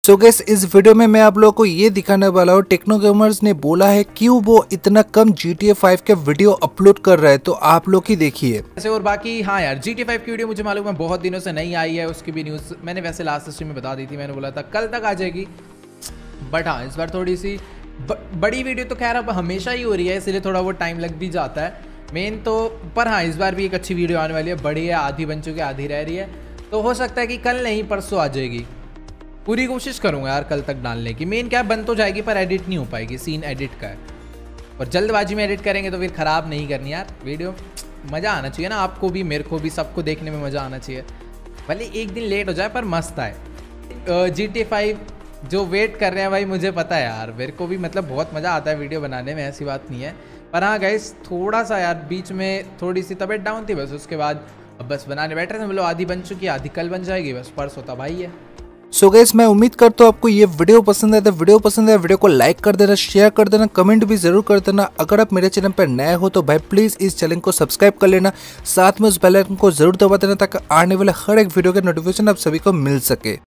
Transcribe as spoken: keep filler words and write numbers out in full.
So guys इस video में मैं आप लोगों को ये दिखाने वाला हूँ टेक्नो गेमर्स ने बोला है क्यों वो इतना कम जी टी ए फाइव के वीडियो अपलोड कर रहा है, तो आप लोग ही देखिए। वैसे और बाकी हाँ यार जी टी ए फाइव की वीडियो मुझे मालूम है बहुत दिनों से नहीं आई है, उसकी भी न्यूज़ मैंने वैसे लास्ट स्ट्रीम में बता दी थी, मैंने बोला था कल तक आ जाएगी। बट हाँ इस बार थोड़ी सी ब, बड़ी वीडियो तो खैर अब हमेशा ही हो रही है, इसलिए थोड़ा वो टाइम लग भी जाता है मेन तो। पर हाँ इस बार भी एक अच्छी वीडियो आने वाली है, बड़ी है, आधी बन चुकी है, आधी रह रही है, तो हो सकता है कि कल नहीं परसों आ जाएगी। पूरी कोशिश करूंगा यार कल तक डालने की। मेन क्या बन तो जाएगी पर एडिट नहीं हो पाएगी, सीन एडिट का है और जल्दबाजी में एडिट करेंगे तो फिर ख़राब नहीं करनी यार वीडियो। मज़ा आना चाहिए ना, आपको भी मेरे को भी सबको देखने में मज़ा आना चाहिए, भले एक दिन लेट हो जाए पर मस्त आए। जी टी ए फाइव जो वेट कर रहे हैं भाई मुझे पता है यार, मेरे को भी मतलब बहुत मज़ा आता है वीडियो बनाने में, ऐसी बात नहीं है। पर हाँ गाइस थोड़ा सा यार बीच में थोड़ी सी तबीयत डाउन थी, बस उसके बाद अब बस बनाने बैठ रहे थे। मतलब आधी बन चुकी है, आधी कल बन जाएगी, बस परसों होता भाई है। सो so गाइस मैं उम्मीद करता हूँ आपको ये वीडियो पसंद आया। तो वीडियो पसंद आया वीडियो को लाइक कर देना, शेयर कर देना, कमेंट भी जरूर कर देना। अगर आप मेरे चैनल पर नए हो तो भाई प्लीज इस चैनल को सब्सक्राइब कर लेना, साथ में उस बेल आइकन को जरूर दबा देना ताकि आने वाले हर एक वीडियो के नोटिफिकेशन आप सभी को मिल सके।